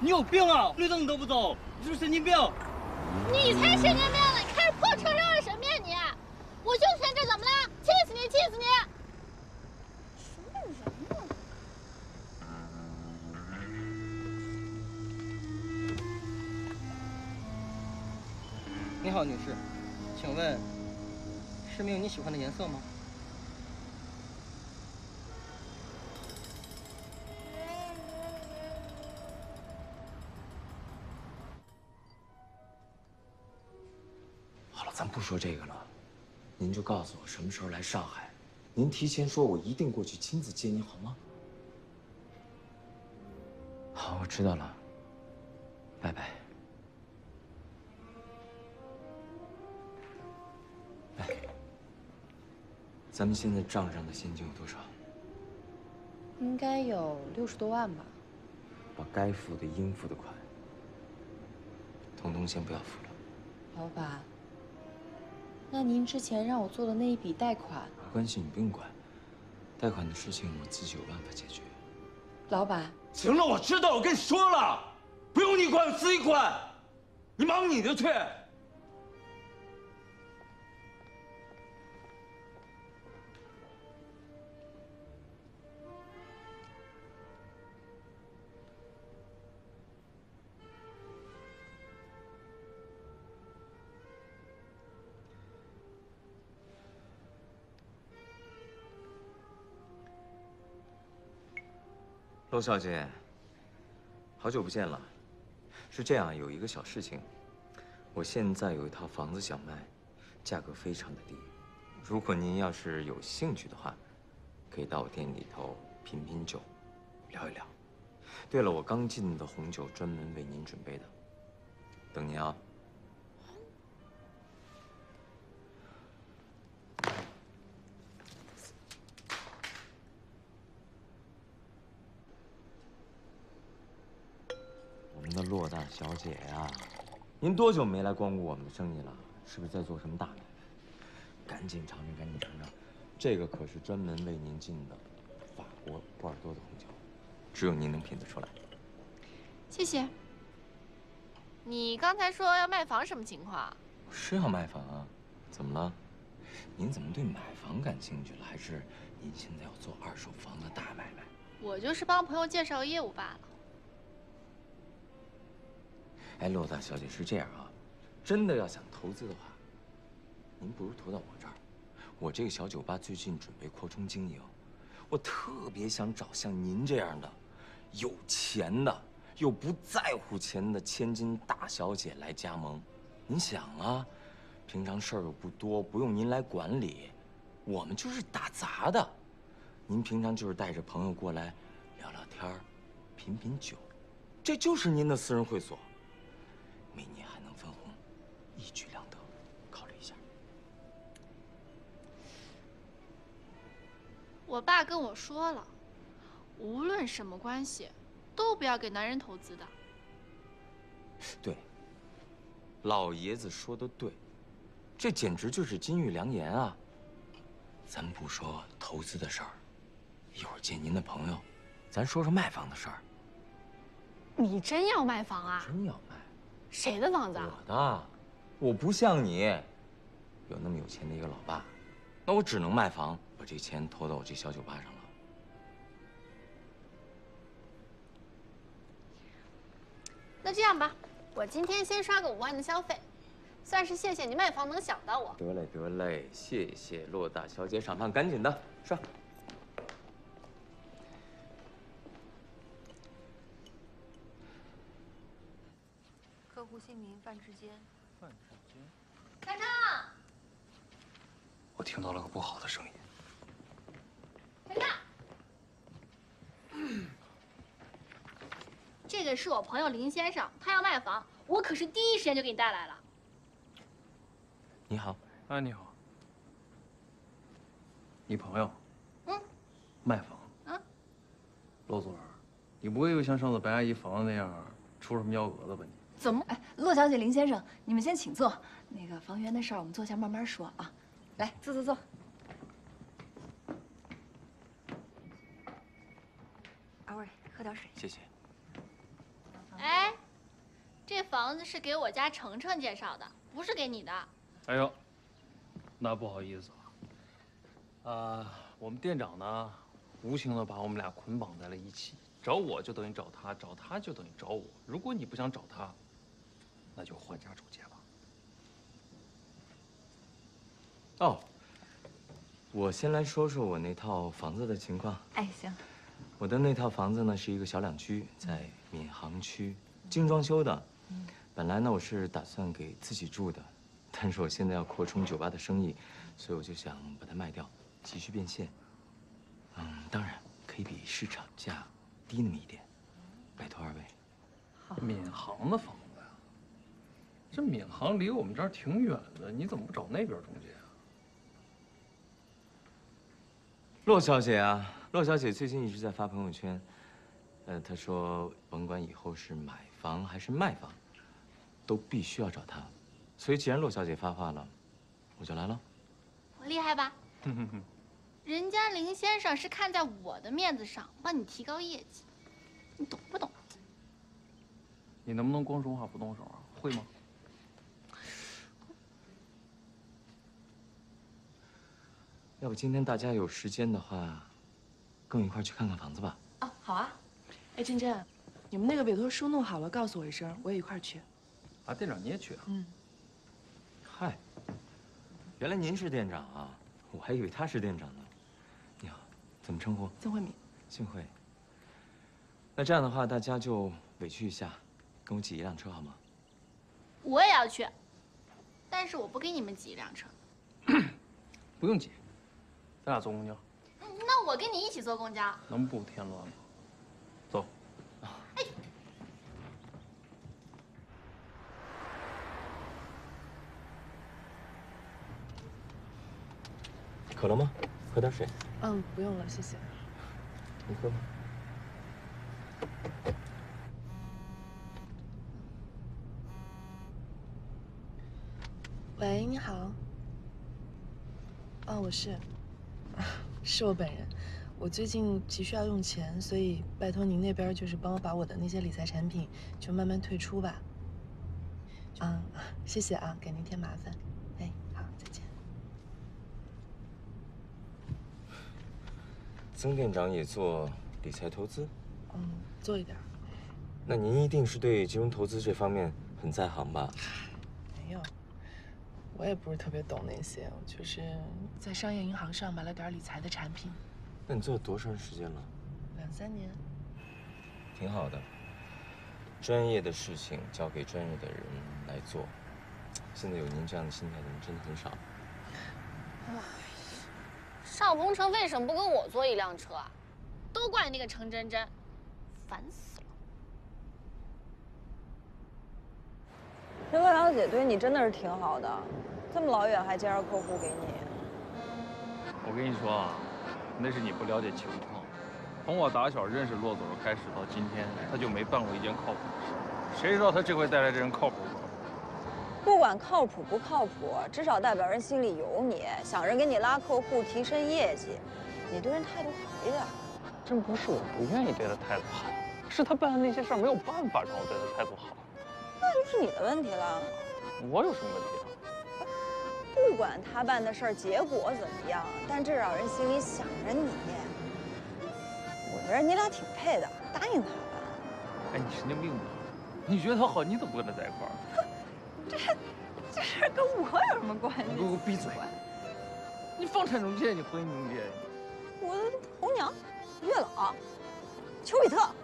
你有病啊！绿灯你都不走，你是不是神经病？ 你才神经病呢！你开着破车绕着什么呀你？我就欠这怎么了？气死你！气死你！什么人呢？ 你好，女士，请问是没有你喜欢的颜色吗？ 咱不说这个了，您就告诉我什么时候来上海。您提前说，我一定过去亲自接您，好吗？好，我知道了。拜拜。哎，咱们现在账上的现金有多少？ 应该有60多万吧。 把该付的、应付的款，统统先不要付了。 老板。 那您之前让我做的那一笔贷款， 没关系，你不用管。贷款的事情我自己有办法解决。 老板， 行了，我知道，我跟你说了，不用你管，我自己管。你忙你的去。陆小姐，好久不见了。是这样，有一个小事情，我现在有一套房子想卖，价格非常的低。如果您要是有兴趣的话，可以到我店里头品品酒，聊一聊。对了，我刚进的红酒专门为您准备的，等您啊。 我们的骆大小姐呀，您多久没来光顾我们的生意了？是不是在做什么大买卖？赶紧尝尝，赶紧尝尝，这个可是专门为您进的法国波尔多的红酒，只有您能品得出来。 谢谢。你刚才说要卖房，什么情况？ 是要卖房啊？怎么了？您怎么对买房感兴趣了？还是您现在要做二手房的大买卖？ 我就是帮朋友介绍业务罢了。 哎，骆大小姐是这样啊，真的要想投资的话，您不如投到我这儿。我这个小酒吧最近准备扩充经营，我特别想找像您这样的有钱的又不在乎钱的千金大小姐来加盟。您想啊，平常事儿又不多，不用您来管理，我们就是打杂的。您平常就是带着朋友过来聊聊天儿，品品酒，这就是您的私人会所。 每年还能分红，一举两得，考虑一下。 我爸跟我说了，无论什么关系，都不要给男人投资的。 对，老爷子说的对，这简直就是金玉良言啊！咱不说投资的事儿，一会儿见您的朋友，咱说说卖房的事儿。 你真要卖房啊？ 真要卖。 谁的房子啊？ 我的，我不像你，有那么有钱的一个老爸，那我只能卖房，把这钱投到我这小酒吧上了。 那这样吧，我今天先刷个5万的消费，算是谢谢你卖房能想到我。 得嘞得嘞，谢谢骆大小姐赏饭，赶紧的刷。 客户姓名范志坚。 范志坚， 开唱。 我听到了个不好的声音。 开唱。这个是我朋友林先生，他要卖房，我可是第一时间就给你带来了。 你好， 啊，你好。你朋友？ 嗯。 卖房？ 嗯。 骆总，你不会又像上次白阿姨房子那样出什么幺蛾子吧你？ 怎么？ 哎，骆小姐、林先生，你们先请坐。那个房源的事儿，我们坐下慢慢说啊。来，坐坐坐。二位喝点水。 谢谢。 哎， 房子是给我家程程介绍的，不是给你的。 哎呦，那不好意思我们店长呢，无情的把我们俩捆绑在了一起，找我就等于找他，找他就等于找我。如果你不想找他，那就换家主接吧。 哦，我先来说说我那套房子的情况。 哎，行。 我的那套房子呢是一个小两居，在闵行区，精装修的。本来呢我是打算给自己住的，但是我现在要扩充酒吧的生意，所以我就想把它卖掉，急需变现。当然可以比市场价低那么一点，拜托二位。 闵行的房子呀，这闵行离我们这儿挺远的，你怎么不找那边中介啊？ 骆小姐啊，骆小姐最近一直在发朋友圈，她说甭管以后是买房还是卖房，都必须要找她。所以既然骆小姐发话了，我就来了。 我厉害吧？人家林先生是看在我的面子上帮你提高业绩，你懂不懂？ 你能不能光说话不动手啊？会吗？ 要不今天大家有时间的话，跟我一块儿去看看房子吧。 哦，好啊。哎，珍珍，你们那个委托书弄好了，告诉我一声，我也一块儿去。 啊，店长你也去啊？ 嗨，原来您是店长啊，我还以为他是店长呢。你好，怎么称呼？ 曾慧敏。 幸会。那这样的话，大家就委屈一下，跟我挤一辆车好吗？ 我也要去，但是我不跟你们挤一辆车。 不用挤，咱俩坐公交。 那我跟你一起坐公交。 能不添乱吗？走。 哎。 渴了吗？喝点水。 不用了，谢谢。 你喝吧。 喂，你好。我是，是我本人。我最近急需要用钱，所以拜托您那边就是帮我把我的那些理财产品就慢慢退出吧。谢谢啊，给您添麻烦。哎，好，再见。 曾店长也做理财投资？ 做一点。 那您一定是对金融投资这方面很在行吧？ 没有。我也不是特别懂那些，我就是在商业银行上买了点理财的产品。 那你做了多长时间了 ？2、3年。 挺好的。专业的事情交给专业的人来做。现在有您这样的心态的人真的很少。 邵鹏程为什么不跟我坐一辆车啊？ 都怪那个程真真，烦死了。 这乐小姐对你真的是挺好的，这么老远还介绍客户给你。 我跟你说啊，那是你不了解情况。从我打小认识骆总开始到今天，他就没办过一件靠谱的事。谁知道他这回带来这人靠谱不？ 不管靠谱不靠谱，至少代表人心里有你，想着给你拉客户、提升业绩。你对人态度好一点。 真不是我不愿意对他态度好，是他办的那些事儿没有办法让我对他态度好。 那就是你的问题了。 我有什么问题啊？ 不管他办的事儿结果怎么样，但至少人心里想着你。我觉得你俩挺配的，答应他吧。 哎，你神经病吧？你觉得他好，你怎么不跟他在一块儿？ 这事儿跟我有什么关系？ 你给我闭嘴！你房产中介，你婚姻中介， 我的红娘，月老，丘比特。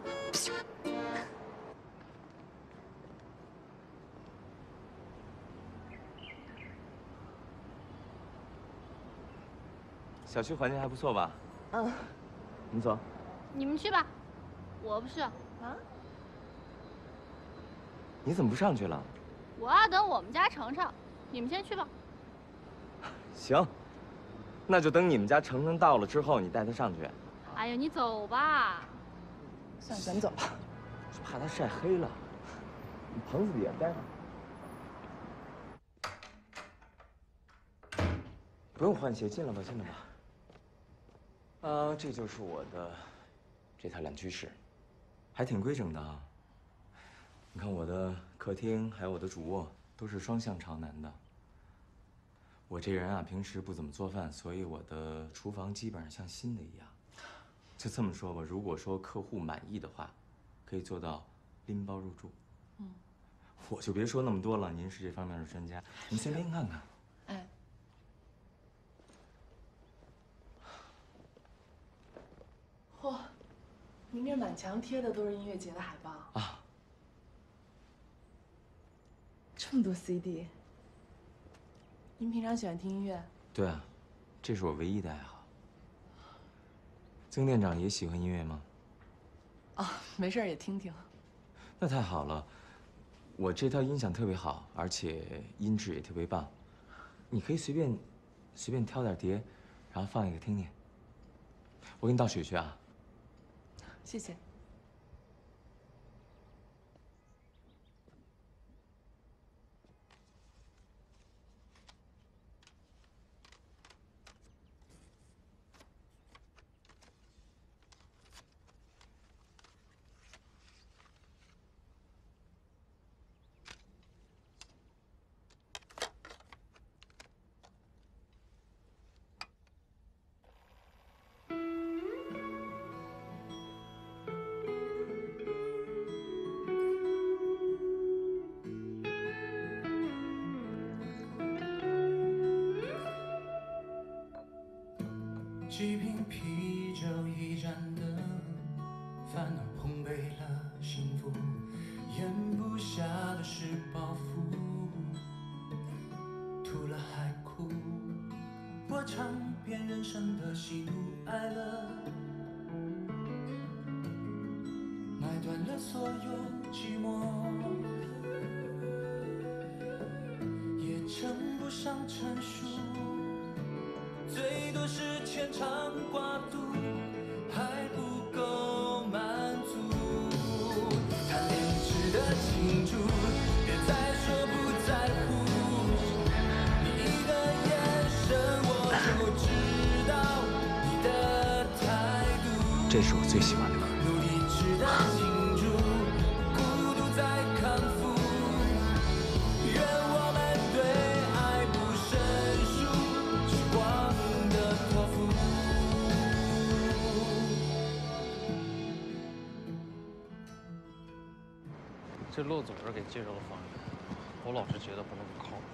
小区环境还不错吧？你走。 你们去吧，我不去。 你怎么不上去了？ 我要等我们家程程，你们先去吧。 行，那就等你们家程程到了之后，你带他上去。 哎呀，你走吧。 算了，咱们走吧。 怕他晒黑了，你棚子底下待会儿。不用换鞋，进来吧，进来吧。这就是我的这套两居室，还挺规整的啊。 你看我的客厅还有我的主卧都是双向朝南的。我这人啊，平时不怎么做饭，所以我的厨房基本上像新的一样。就这么说吧，如果说客户满意的话，可以做到拎包入住。我就别说那么多了，您是这方面的专家，您随便看看。 哎。嚯，您这满墙贴的都是音乐节的海报啊！ 这么多 CD， 您平常喜欢听音乐？ 对啊，这是我唯一的爱好。曾店长也喜欢音乐吗？ 啊，没事儿也听听。 那太好了，我这套音响特别好，而且音质也特别棒。你可以随便挑点碟，然后放一个听听。我给你倒水去啊。 谢谢。 几瓶啤酒，一盏灯，烦恼碰杯了幸福，咽不下的是包袱，吐了还哭。我尝遍人生的喜怒哀乐，买断了所有寂寞，也称不上成熟。最多是牵肠挂肚，还不够满足。谈恋值得庆祝，别再说不在乎。你的眼神我就知道你的态度。 这是我最喜欢的歌。 努力值得庆祝，孤独在康复。愿我们对爱不生疏，时光的托付。 这骆总是给介绍的方案，我老是觉得不那么靠谱。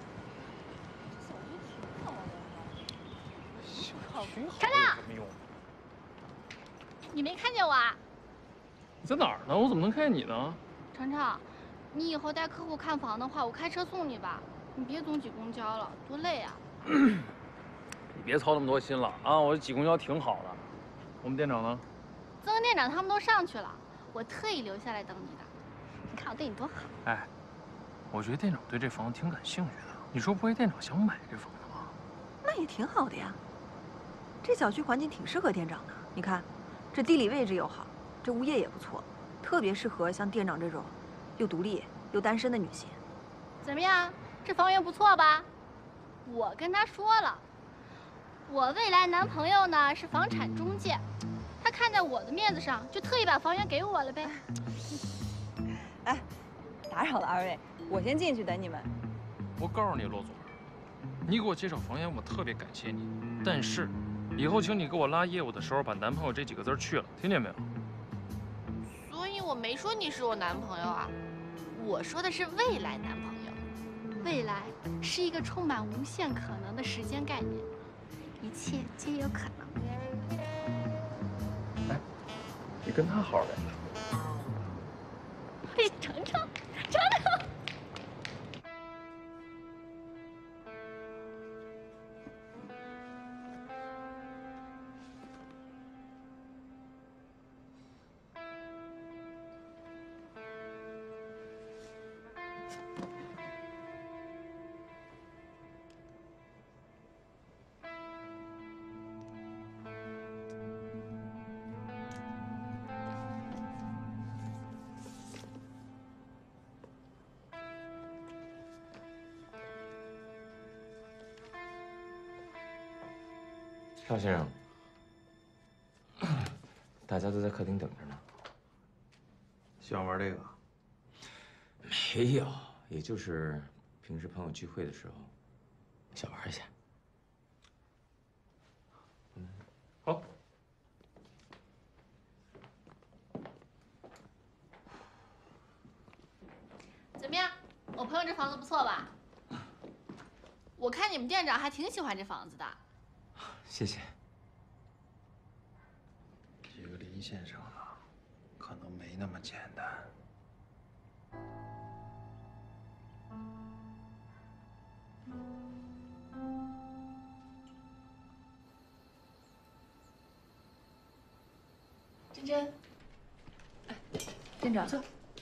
小区好有什么用？ 你没看见我啊？ 你在哪儿呢？我怎么能看见你呢？ 程程，你以后带客户看房的话，我开车送你吧，你别总挤公交了，多累啊！ 你别操那么多心了啊！我挤公交挺好的。我们店长呢？ 曾店长他们都上去了，我特意留下来等你的。你看我对你多好。 哎，我觉得店长对这房子挺感兴趣的。你说不会店长想买这房子吧？ 那也挺好的呀。这小区环境挺适合店长的，你看，这地理位置又好，这物业也不错，特别适合像店长这种又独立又单身的女性。 怎么样，这房源不错吧？我跟他说了，我未来男朋友呢是房产中介，他看在我的面子上，就特意把房源给我了呗。 哎，打扰了二位，我先进去等你们。 我告诉你，骆总，你给我介绍房源，我特别感谢你，但是以后请你给我拉业务的时候，把男朋友这几个字去了，听见没有？ 所以我没说你是我男朋友啊，我说的是未来男朋友。未来是一个充满无限可能的时间概念，一切皆有可能。 哎，你跟他好呗。 嘿，程程，程程。 邵先生，大家都在客厅等着呢。 喜欢玩这个？ 没有，也就是平时朋友聚会的时候，小玩一下。好。 怎么样？我朋友这房子不错吧？我看你们店长还挺喜欢这房子的。 谢谢。 这个林先生啊，可能没那么简单。 珍珍，哎，店长坐。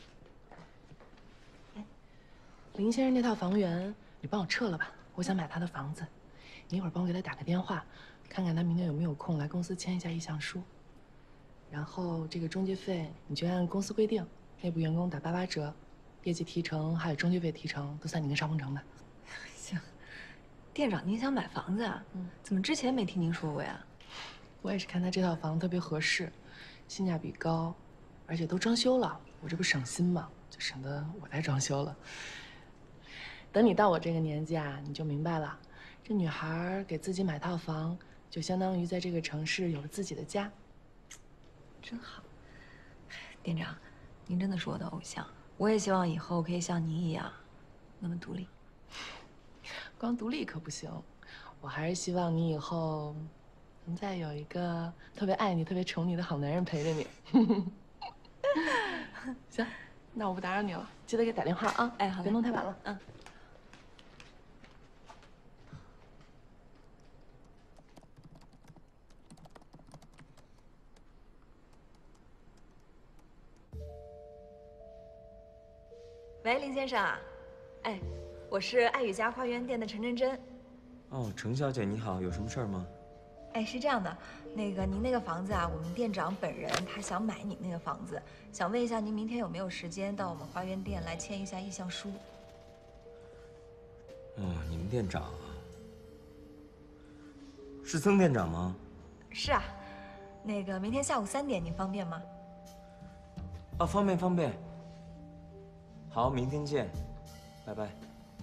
哎，林先生那套房源，你帮我撤了吧，我想买他的房子。你一会儿帮我给他打个电话，看看他明天有没有空来公司签一下意向书。然后这个中介费你就按公司规定，内部员工打88折，业绩提成还有中介费提成都算你跟邵鹏程的。 行，店长您想买房子啊？怎么之前没听您说过呀？ 我也是看他这套房特别合适，性价比高，而且都装修了，我这不省心吗？就省得我再装修了。等你到我这个年纪啊，你就明白了，这女孩给自己买套房，就相当于在这个城市有了自己的家。 真好，店长，您真的是我的偶像，我也希望以后可以像您一样，那么独立。 光独立可不行，我还是希望你以后能再有一个特别爱你、特别宠你的好男人陪着你。行，那我不打扰你了，记得给打电话啊。 哎，好， 别弄太晚了。嗯。 喂，林先生啊，哎，我是爱雨家花园店的陈真真。 哦，程小姐你好，有什么事儿吗？ 哎，是这样的，那个您那个房子啊，我们店长本人他想买你那个房子，想问一下您明天有没有时间到我们花园店来签一下意向书？ 哦，你们店长啊，是曾店长吗？ 是啊，那个明天下午3点您方便吗？ 啊，方便方便。好，明天见，拜拜。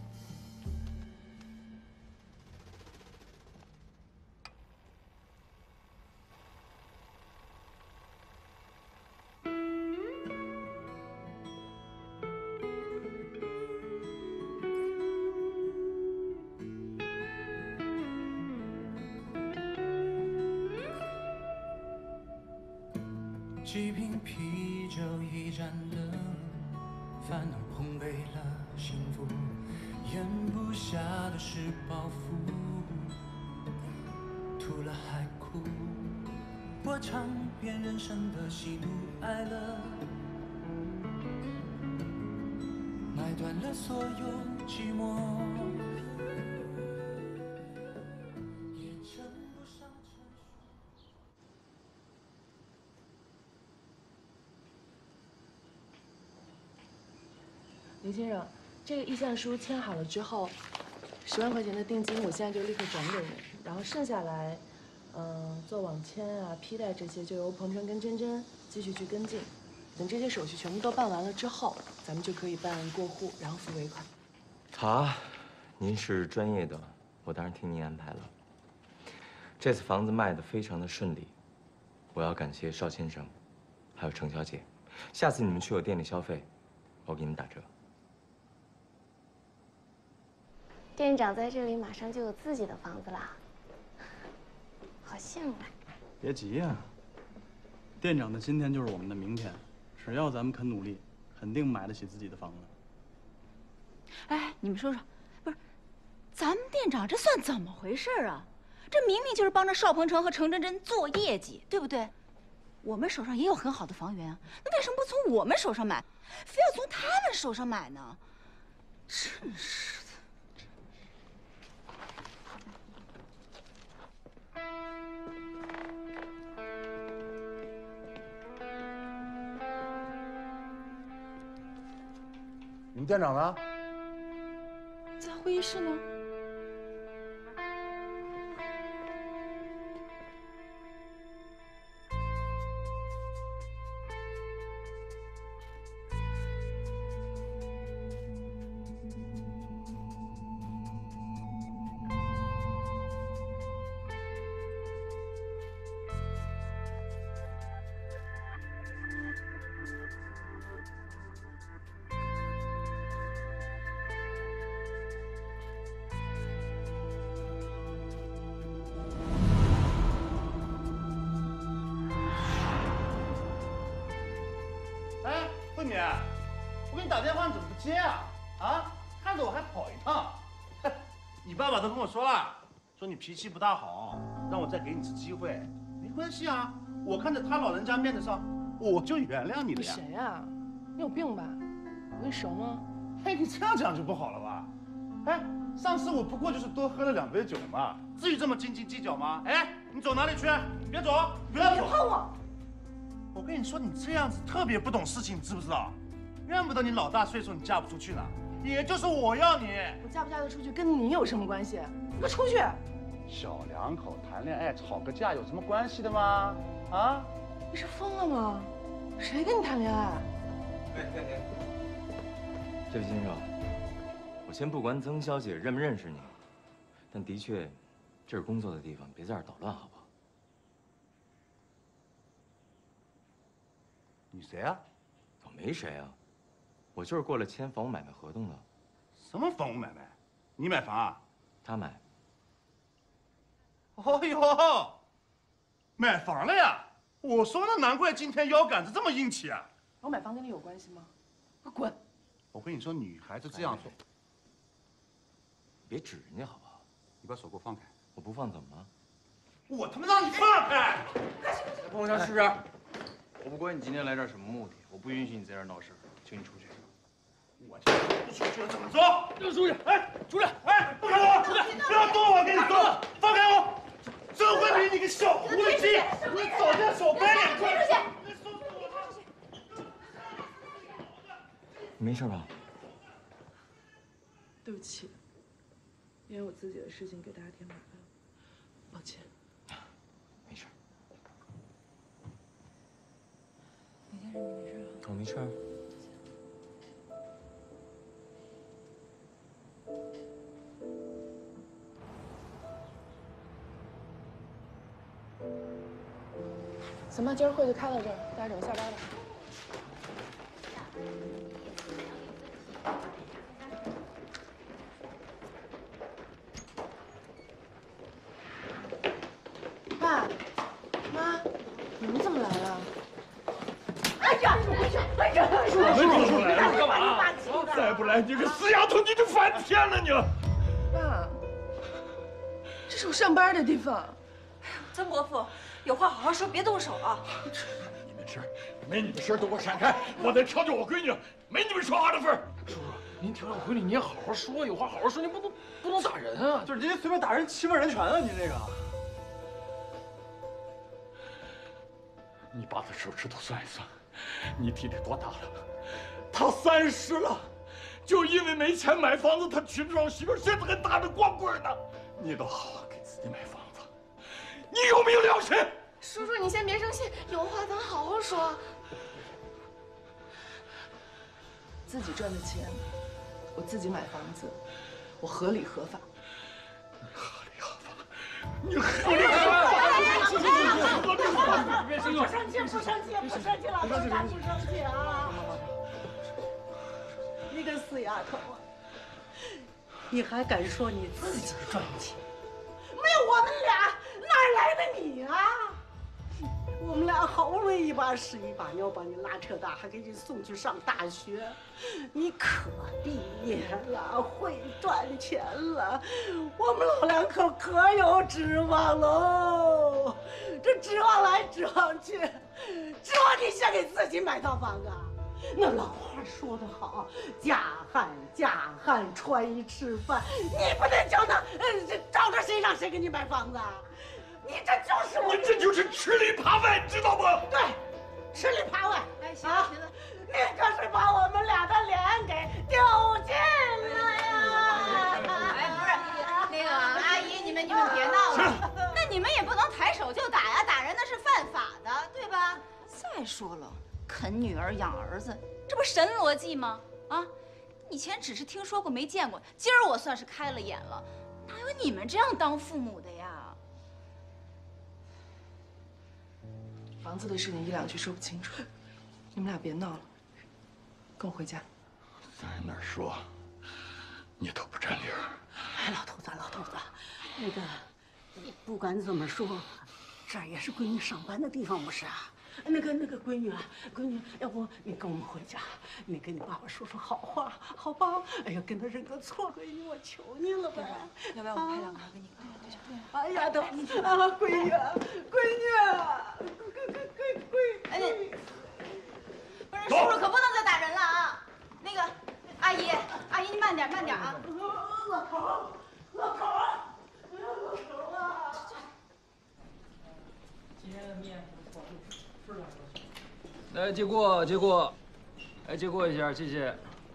几瓶啤酒，一盏灯，烦恼碰杯了幸福，咽不下的是包袱，吐了还哭。我尝遍人生的喜怒哀乐，买断了所有寂寞。 林先生，这个意向书签好了之后，10万块钱的定金，我现在就立刻转给你，然后剩下来，做网签啊、批贷这些，就由鹏程跟珍珍继续去跟进。等这些手续全部都办完了之后，咱们就可以办过户，然后付尾款。 好啊，您是专业的，我当然听您安排了。这次房子卖得非常的顺利，我要感谢邵先生，还有程小姐。下次你们去我店里消费，我给你们打折。 店长在这里马上就有自己的房子啦，好羡慕啊！ 别急呀，店长的今天就是我们的明天，只要咱们肯努力，肯定买得起自己的房子。 哎，你们说说，不是，咱们店长这算怎么回事啊？这明明就是帮着邵鹏程和程真真做业绩，对不对？我们手上也有很好的房源啊，那为什么不从我们手上买，非要从他们手上买呢？真是的。 你们店长呢？ 在会议室呢。 你？我给你打电话你怎么不接啊？啊，看着我还跑一趟。你爸爸都跟我说了，说你脾气不大好，让我再给你次机会。没关系啊，我看在他老人家面子上，我就原谅你了呀。 你谁呀？你有病吧？我跟你熟吗？ 哎，你这样讲就不好了吧？哎，上次我不过就是多喝了2杯酒嘛，至于这么斤斤计较吗？哎，你走哪里去？你别走，不要走！ 别碰我！ 我跟你说，你这样子特别不懂事情，你知不知道？怨不得你老大岁数你嫁不出去呢，也就是我要你。 我嫁不嫁得出去跟你有什么关系？你给我出去！ 小两口谈恋爱吵个架有什么关系的吗？啊？ 你是疯了吗？谁跟你谈恋爱？ 这位先生，我先不管曾小姐认不认识你，但的确，这是工作的地方，别在这儿捣乱，好不好？ 你谁啊？ 我没谁啊，我就是过来签房屋买卖合同的。 什么房屋买卖？你买房啊？ 他买。 哦呦，买房了呀！我说呢，难怪今天腰杆子这么硬气啊！ 我买房跟你有关系吗？快滚！ 我跟你说，女孩子这样做， 别指人家好不好？ 你把手给我放开！ 我不放怎么了？ 我他妈让你放开！ 碰一下试试。我不管你今天来这儿什么目的，我不允许你在这儿闹事，请你出去。 我今天不出去了怎么着？ 就出去！哎，出去！ 哎，放开我！不要动我！跟你说，放开我！郑慧敏，你个小狐狸精，你早点手掰脸快！ 你没事吧？ 对不起，因为我自己的事情给大家添麻烦了，抱歉。 没事。 李先生，你没事啊？ 我没事。 行吧，今儿会就开到这儿，大家准备下班吧。爸妈，你们怎么来了？ 哎呀！ 叔来了，干嘛？再不来，你个死丫头，你就翻天了你！ 爸，这是我上班的地方。 曾伯父，有话好好说，别动手啊！ 你们事儿，没你们事儿都给我闪开！我在调教我闺女，没你们说话的份儿。 叔叔，您调教闺女，你也好好说，有话好好说，您不能打人啊！ 就是您随便打人，侵犯人权啊！您这个。 你把他手指头算一算，你弟弟多大了？他30了，就因为没钱买房子，他娶不上媳妇，现在还打着光棍呢。你都好好给自己买房子，你有没有良心？ 叔叔，你先别生气，有话咱好好说。自己赚的钱，我自己买房子，我合理合法。 你合理合法！ 别生气，不生气，不生气，不生气，老头咱不生气啊！你个死丫头啊！你还敢说你自己赚钱？没有我们俩，哪来的你啊？我们俩好不容易一把屎一把尿把你拉扯大，还给你送去上大学，你可毕业了，会赚钱了，我们老两口可有指望喽。这指望来指望去，指望你先给自己买套房啊？那老话说得好，嫁汉穿衣吃饭，你不能就能照着谁让谁给你买房子啊？你这就是我， 你这就是吃里扒外，知道吗？ 对，吃里扒外。 哎，行了行了， 你可是把我们俩的脸给丢尽了呀！ 哎，不是，那个阿姨，你们别闹了。那你们也不能抬手就打呀，打人那是犯法的，对吧？再说了，啃女儿养儿子，这不神逻辑吗？啊，以前只是听说过没见过，今儿我算是开了眼了，哪有你们这样当父母的呀？ 房子的事情一两句说不清楚，你们俩别闹了，跟我回家。 在那儿说，你都不占理儿。 哎，老头子，老头子，那个，不管怎么说，这儿也是闺女上班的地方，不是啊？ 那个闺女啊，闺女，要不你跟我们回家，你跟你爸爸说说好话，好吧？哎呀，跟他认个错，闺女，我求你了呗。 要不要我拍两张给你？ 对。哎呀，都啊，闺女， 哎，不是，叔叔可不能再打人了啊！那个，阿姨，你慢点啊！ 老头啊！ 今天的面不错，吃两个。来，借过，哎，借过一下，谢谢。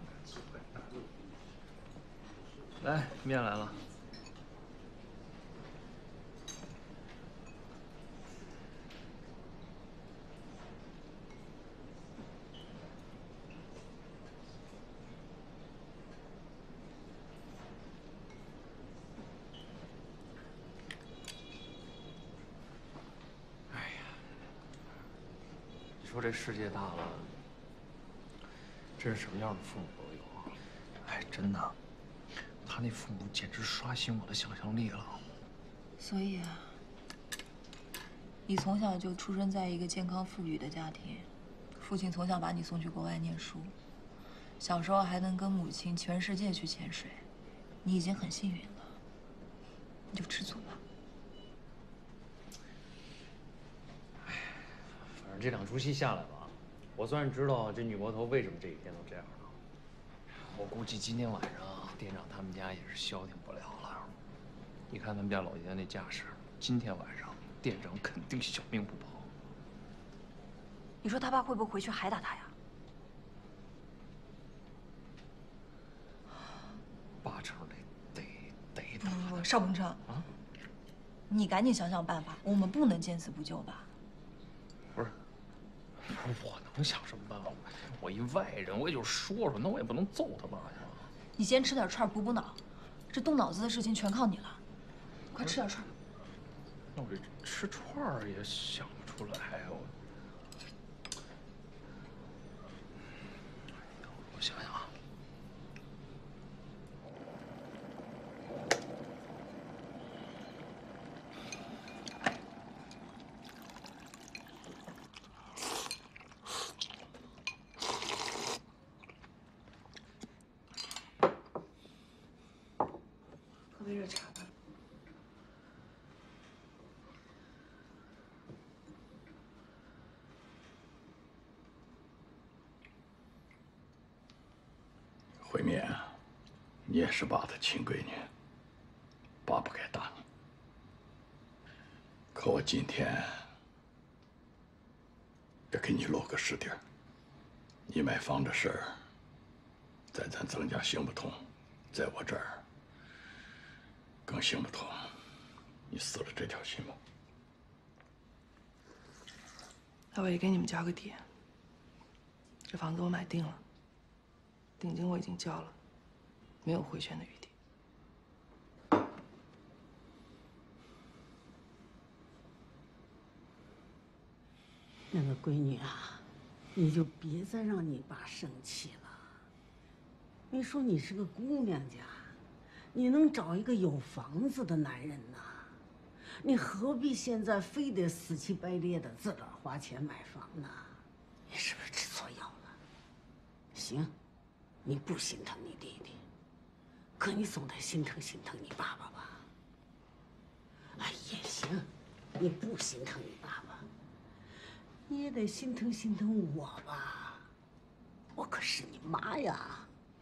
来，面来了。说这世界大了，真是什么样的父母都有啊！哎，真的，他那父母简直刷新我的想象力了。 所以啊，你从小就出生在一个健康富裕的家庭，父亲从小把你送去国外念书，小时候还能跟母亲全世界去潜水，你已经很幸运了。你就知足吧。 反正这两出戏下来吧，我算是知道这女魔头为什么这几天都这样了。我估计今天晚上店长他们家也是消停不了了。你看他们家老爷子那架势，今天晚上店长肯定小命不保。 你说他爸会不会回去还打他呀 ？8成得打。 不，邵鹏程啊，你赶紧想想办法，我们不能见死不救吧？ 不是，我能想什么办法？我一外人，我也就说说，那我也不能揍他爸呀。 你先吃点串补脑，这动脑子的事情全靠你了。快吃点串。 那我这吃串儿也想不出来，我想想啊。 喝杯热茶吧。 慧敏，你也是爸的亲闺女，爸不该打你。可我今天要给你落个实底儿，你买房的事儿，在咱曾家行不通，在我这儿更行不通。你死了这条心吧。 那我也给你们交个底，这房子我买定了，定金我已经交了，没有回旋的余地。 那个闺女啊，你就别再让你爸生气了。你说你是个姑娘家，你能找一个有房子的男人呐？你何必现在非得死乞白咧的自个儿花钱买房呢？你是不是吃错药了？行，你不心疼你弟弟，可你总得心疼你爸爸吧？哎，也行，你不心疼你爸爸，你也得心疼我吧？我可是你妈呀！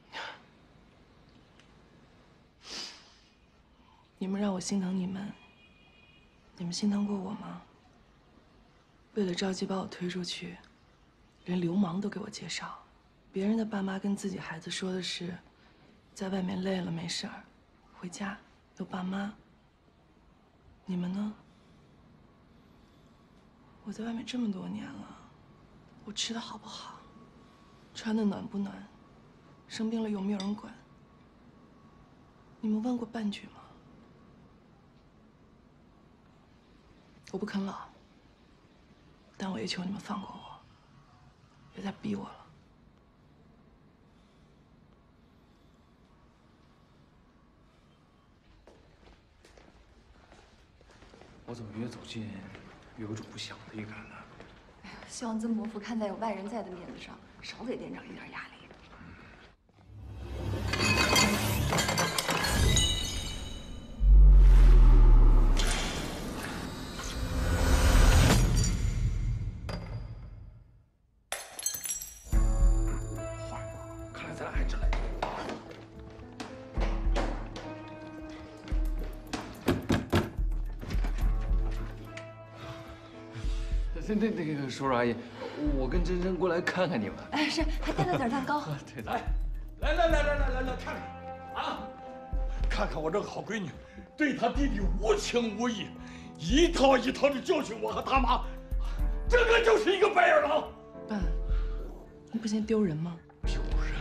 你们让我心疼你们，你们心疼过我吗？为了着急把我推出去，连流氓都给我介绍。别人的爸妈跟自己孩子说的是，在外面累了没事儿，回家有爸妈。你们呢？我在外面这么多年了，我吃的好不好，穿的暖不暖，生病了有没有人管？你们问过半句吗？我不啃老，但我也求你们放过我，别再逼我了。 我怎么越走近越有种不祥的预感呢？ 希望曾伯父看在有外人在的面子上，少给店长一点压力。 看来咱俩还真来对了。 那个叔叔阿姨，我跟珍珍过来看看你们。 哎，是，还带了点蛋糕。 对的。 来，看看啊！看看我这个好闺女，对她弟弟无情无义，一套一套的教训我和他妈，这个就是一个白眼狼。 爸，你不嫌丢人吗？ 丢人！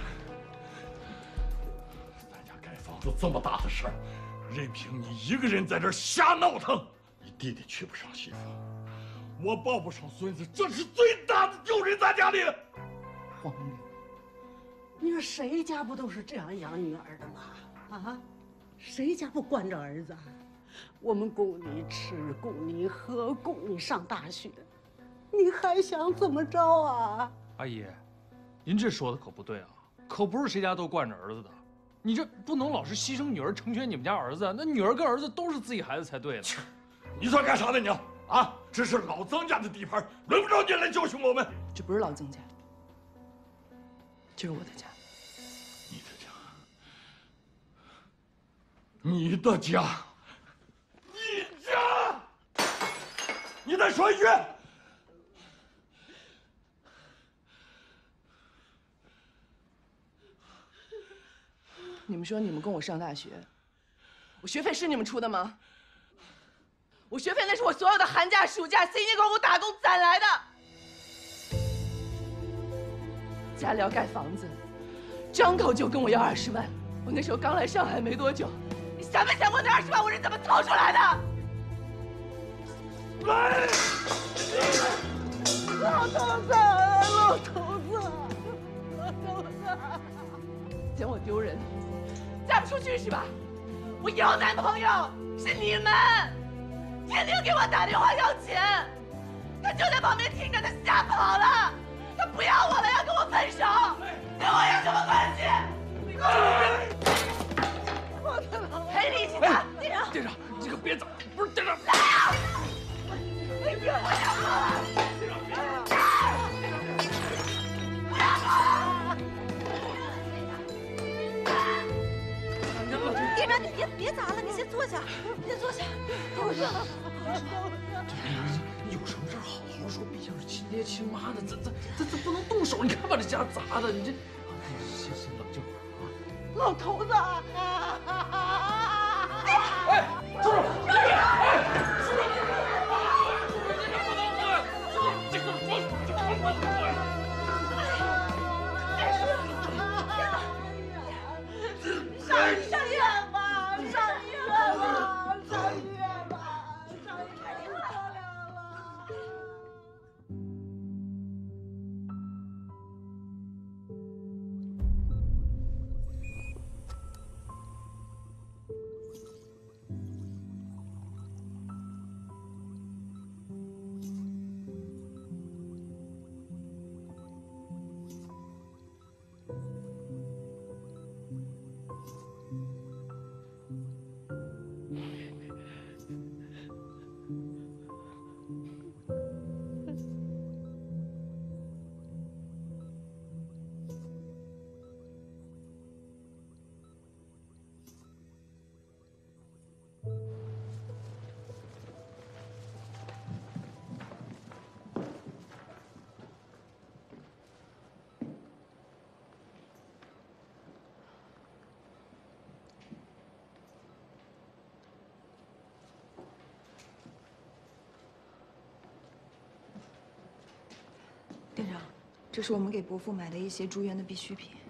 咱家盖房子这么大的事儿，任凭你一个人在这儿瞎闹腾，你弟弟娶不上媳妇，我抱不上孙子，这是最大的丢人咱家里。 荒谬！你说谁家不都是这样养女儿的吗？啊，谁家不惯着儿子？我们供你吃，供你喝，供你上大学，你还想怎么着啊？ 阿姨，您这说的可不对啊，可不是谁家都惯着儿子的。你这不能老是牺牲女儿成全你们家儿子，那女儿跟儿子都是自己孩子才对呢。 你算干啥的你啊？这是老曾家的地盘，轮不着你来教训我们。 这不是老曾家，这是我的家。 你的家，你家，你再说一句。 你们说你们供我上大学，我学费是你们出的吗？我学费那是我所有的寒假、暑假辛辛苦苦打工攒来的。家里要盖房子，张口就跟我要20万。我那时候刚来上海没多久。你想没想过那20万我是怎么凑出来的？ 来， 老头子，老头子，老头子， 嫌我丢人，嫁不出去是吧？我有男朋友，是你们，天天给我打电话要钱，他就在旁边听着，他吓跑了，他不要我了，要跟我分手，跟我有什么关系？赔礼气的， 店长，你可别走！不是店长， 你别我要走了！ 店长，你别砸了，你先坐下，先坐下。 有什么事好好说，毕竟是亲爹亲妈的，咱不能动手。你看把这家砸的，你这，先冷静会儿啊。 老头子， 哎，住手！ 上医院吧，上医院吧，上医院吧，上医院不得了了。 店长，这是我们给伯父买的一些住院的必需品。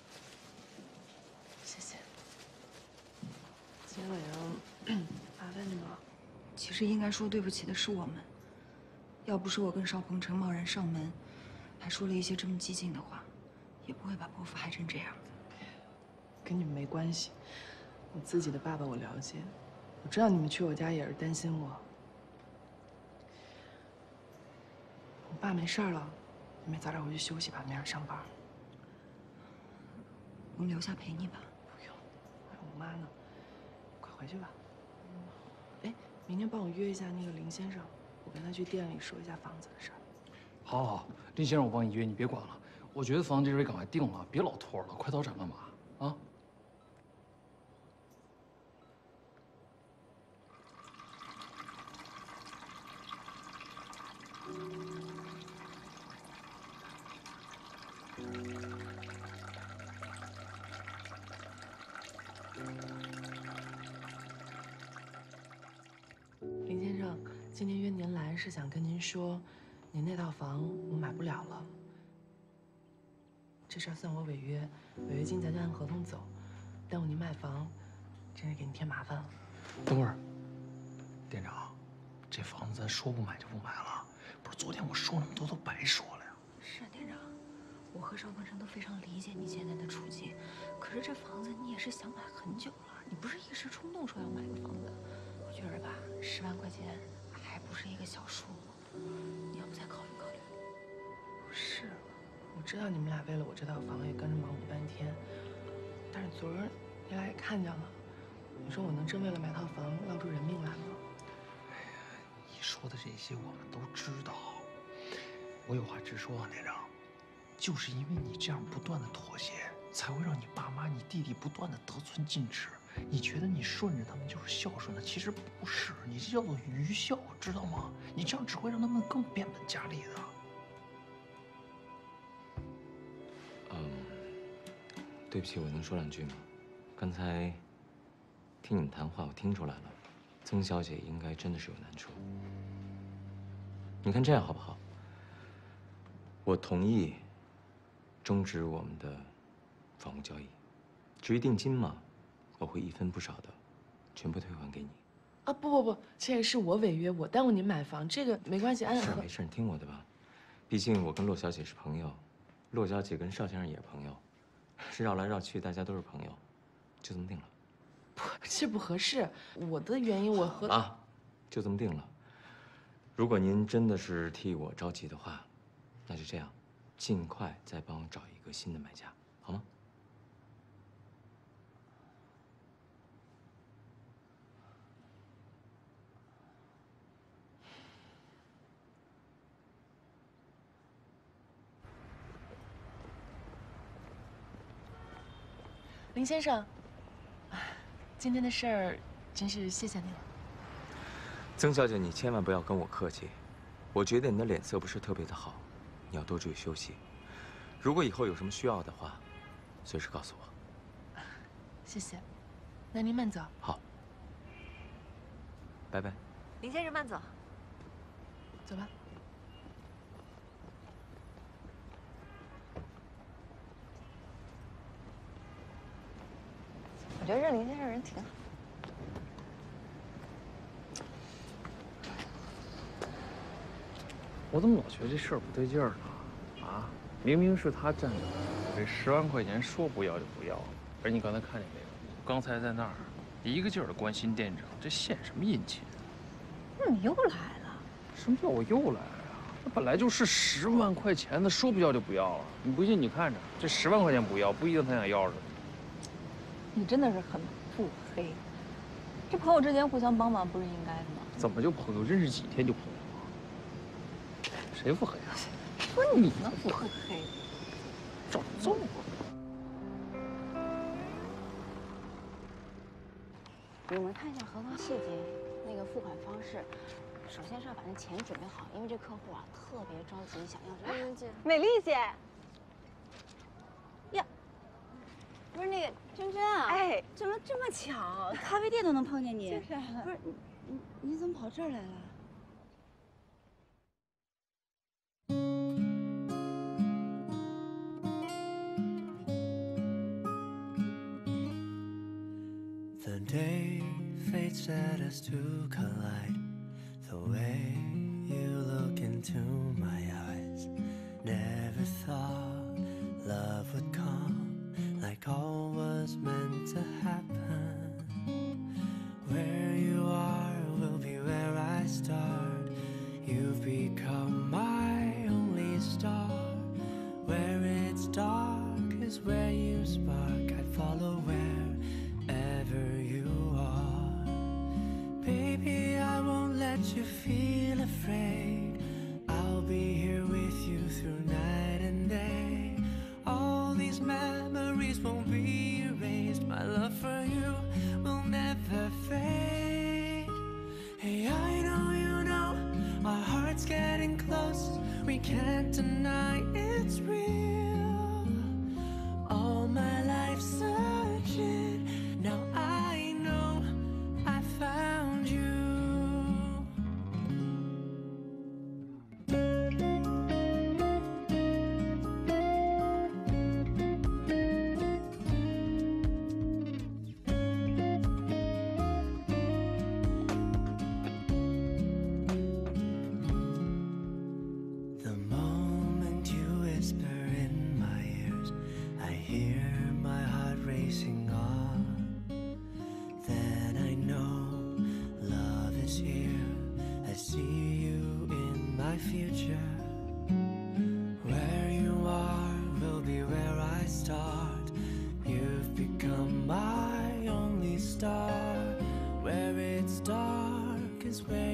谢谢。今天晚上麻烦你了。 其实应该说对不起的是我们，要不是我跟邵鹏程贸然上门，还说了一些这么激进的话，也不会把伯父害成这样。 跟你们没关系，我自己的爸爸我了解，我知道你们去我家也是担心我。 爸没事了，你们早点回去休息吧，明儿上班。 我留下陪你吧。 不用，还有我妈呢。快回去吧。哎，明天帮我约一下那个林先生，我跟他去店里说一下房子的事儿。 好，好，好，林先生，我帮你约，你别管了。我觉得房子这回赶快定了，别老拖了，快刀斩乱麻啊！ 林先生，今天约您来是想跟您说，您那套房我买不了了。这事儿算我违约，违约金咱就按合同走。耽误您买房，真是给您添麻烦了。 等会儿，店长，这房子咱说不买就不买了。不是昨天我说那么多都白说了呀。 是啊，店长，我和邵鹏程都非常理解你现在的处境，可是这房子你也是想买很久了，你不是一时冲动说要买个房子。我觉得吧，10万块钱还不是一个小数目，你要不再考虑考虑？ 是，我知道你们俩为了我这套房也跟着忙活半天，但是昨儿你俩也看见了，你说我能真为了买套房要出人命来吗？ 哎呀，你说的这些我们都知道。我有话直说啊，店长，就是因为你这样不断的妥协，才会让你爸妈、你弟弟不断的得寸进尺。你觉得你顺着他们就是孝顺的，其实不是，你这叫做愚孝，知道吗？你这样只会让他们更变本加厉的。 对不起，我能说2句吗？刚才听你们谈话，我听出来了，曾小姐应该真的是有难处。你看这样好不好？我同意终止我们的房屋交易，至于定金嘛，我会1分不少的全部退还给你。 啊，不，这个是我违约，我耽误您买房，这个没关系，按没事，你听我的吧。毕竟我跟骆小姐是朋友，骆小姐跟邵先生也是朋友，绕来绕去大家都是朋友，就这么定了。 这不合适，我的原因我和啊，就这么定了。如果您真的是替我着急的话，那就这样，尽快再帮我找一个新的买家，好吗？ 林先生，今天的事儿真是谢谢你了。 曾小姐，你千万不要跟我客气，我觉得你的脸色不是特别的好，你要多注意休息。如果以后有什么需要的话，随时告诉我。 谢谢，那您慢走。 好，拜拜。 林先生慢走。 走吧。 我觉得这林先生人挺好。 我怎么老觉得这事儿不对劲儿呢？啊，明明是他占着我这10万块钱，说不要就不要。而你刚才看见没有？刚才在那儿一个劲儿的关心店长，这献什么殷勤？ 你又来了？ 什么叫我又来了呀？那本来就是10万块钱的，说不要就不要了。你不信你看着，这10万块钱不要，不一定他想要着。 你真的是很腹黑。这朋友之间互相帮忙不是应该的吗？ 怎么就朋友？认识几天就朋友啊？谁腹黑啊？ 说你呢，腹黑。 找揍我！ 我们看一下合同细节，那个付款方式。首先是要把那钱准备好，因为这客户啊特别着急，想要这个。 美丽姐， 呀，不是那个真真啊， 哎，怎么这么巧？咖啡店都能碰见你。 就是啊， 不是你怎么跑这儿来了？ The day fate set us to collide. The way you look into my eyes. Never thought love would come like all was meant to happen. Where you are will be where I start. You've become my spark, I'd follow wherever you are. Baby, I won't let you feel afraid. I'll be here with you through night and day. All these memories won't be erased. My love for you will never fade. Hey, I know you know our hearts getting close. We can't deny it's real. All my life searching, now I know I found you. The moment you whisper in my ears, I hear my heart racing on. Then I know love is here. I see you in my future. Where you are will be where I start. You've become my only star. Where it's dark is where